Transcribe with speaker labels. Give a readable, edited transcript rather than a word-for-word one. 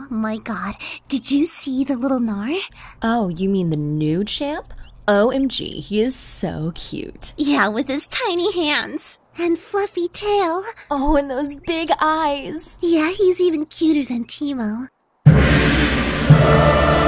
Speaker 1: My god, did you see the little Gnar?
Speaker 2: Oh, you mean the new champ? OMG, he is so cute.
Speaker 1: Yeah, with his tiny hands. And fluffy tail.
Speaker 2: Oh, and those big eyes.
Speaker 1: Yeah, he's even cuter than Teemo.